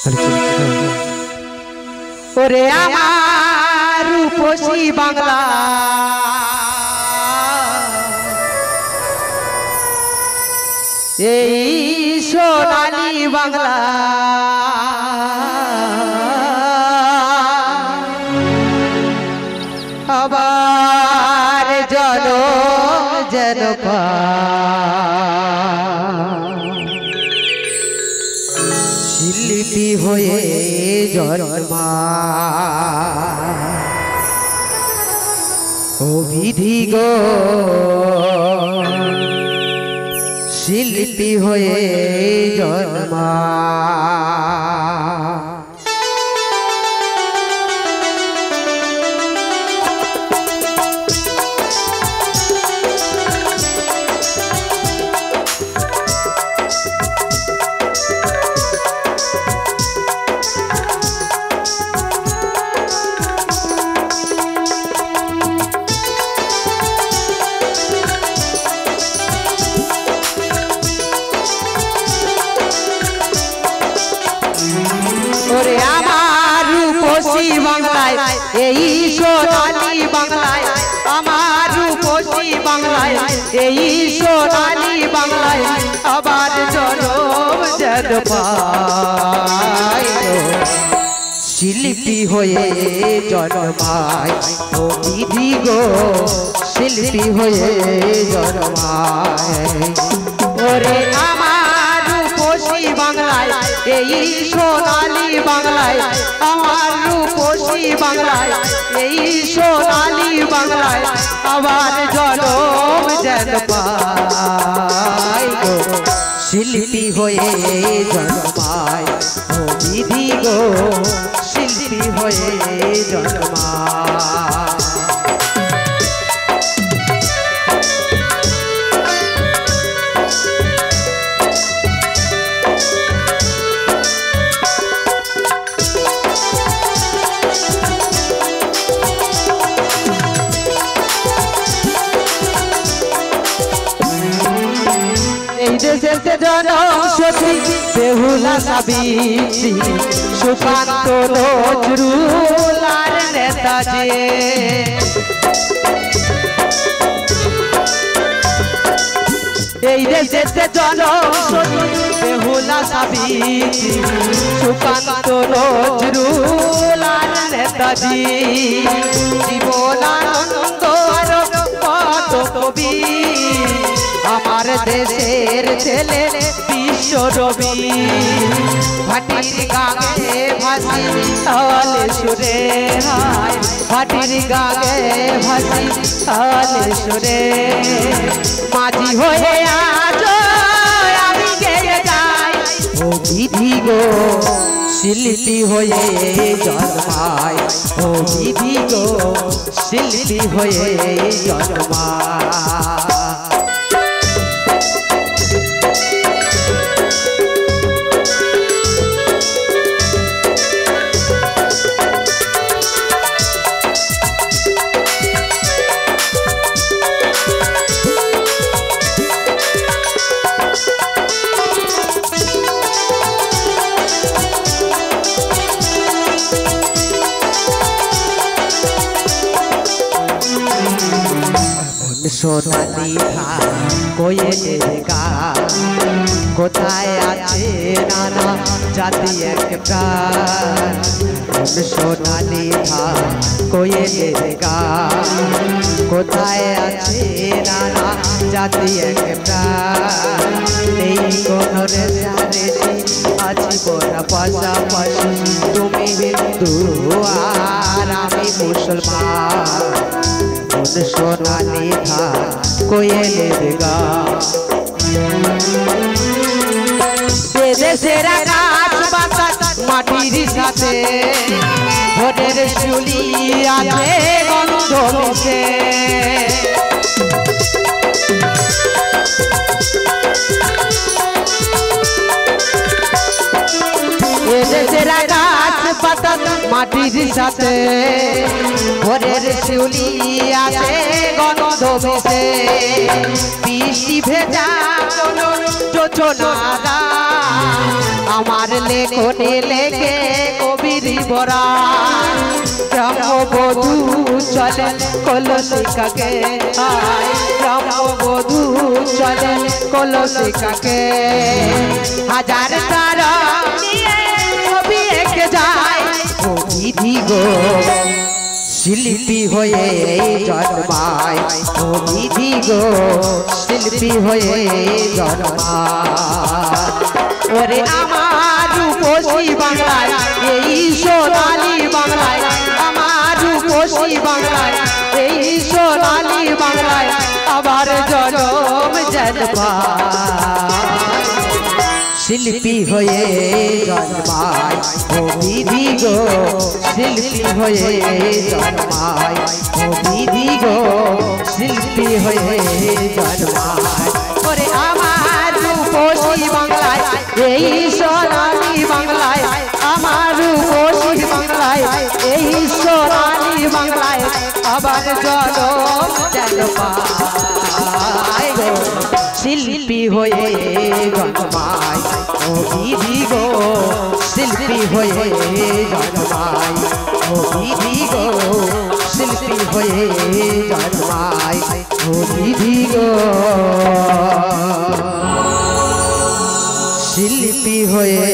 ওরে আমার রূপসী বাংলা এই সোনালী বাংলা আবার জনম যেন শিল্পী হয়ে জন্মা ও বিধি গো শিল্পী হয়ে জন্মা ওরে আমার রূপসী বাংলায় এই সোনালী বাংলায় আমার রূপসী বাংলায় এই সোনালী বাংলায় আবার জনম যেন পাই শিল্পী হয়ে জন্মায় ও বিধি গো শিল্পী হয়ে জন্মায় ওরে আমার রূপসী বাংলায় এই সোনালী বাংলায় আমার রূপসী বাংলায় এই সোনালী বাংলায় আবার জনম যেন পাই গো শিল্পী হয়ে জন্মায় ও বিধি গো শিল্পী হয়ে জন্মায় দেশেতে জনম সতী বেহুলা সাবিত্রী সুকান্ত নজরুল আর নেতাজি এই দেশেতে জনম সতী বেহুলা সাবিত্রী সুকান্ত নজরুল আর নেতাজি জীবনানন্দ আর কত কবি আমার দেশের ছেলে বিশ্বরবি ভাটির গাগে ভাসি তালে সুরে হায় ভাটির গাগে ভাসি তালে সুরে মাঝি হয়ে আজ আমি গেয়ে যাই ও বিধি গো শিল্পী হয়ে জন্মায় ও বিধি গো শিল্পী হয়ে জন্মায় সোনালী ধান কোয়েলের গান কোথায় আছে নানা জাতি এক প্রাণ সোনালী ধান কোয়েলের গান কোথায় আছে নানা জাতি এক প্রাণ নেই কোন রেশারেশি আছি বোনা পাশাপাশি তুমি হিন্দু আর আমি মুসলমান সোনালী ধান কোয়েলের গান দেশের গাছ বাতাস মাটির সাথে ভোটের শুলি আছে গন্ধ মিশে দেশের গাছ পাতা মাটির সাথে ভোরের শিউলি আছে গন্ধ মিশে বৃষ্টি ভেজা কোনো যোজনা আমার লেখনে লেখে কবির বরা ব্রহ্মবধূ চলে কলসিকাকে ব্রহ্মবধূ চলে কলসিকাকে হাজার তারা ছবি এঁকে যায় ও বিধি গো শিল্পী হয়ে জন্মায় ও বিধি গো শিল্পী হয়ে জন্মায় ওরে আমার রূপসী বাংলায় এই সোনালী বাংলায় আমার রূপসী বাংলায় এই সোনালী বাংলায় আবার জনম জন্মায় শিল্পী হয়ে জন্মায় ও বিধি গো শিল্পী হয়ে জন্মায় ও বিধি গো শিল্পী হয়ে জন্মায় ওরে আমার রূপসী বাংলায় এই সোনালী বাংলায় আমার রূপসী বাংলায় এই সোনালী বাংলায় আবার জনম জন্মায় গো শিল্পী হয়ে জন্মায় ও বিধি গো শিল্পী হয়ে জন্মায় ও বিধি গো শিল্পী হয়ে জন্মায় ও বিধি গো শিল্পী হয়ে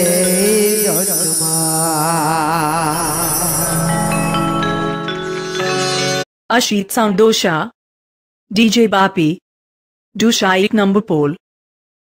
Ashit Sound Dosha DJ Bapi Dusha 1 number pole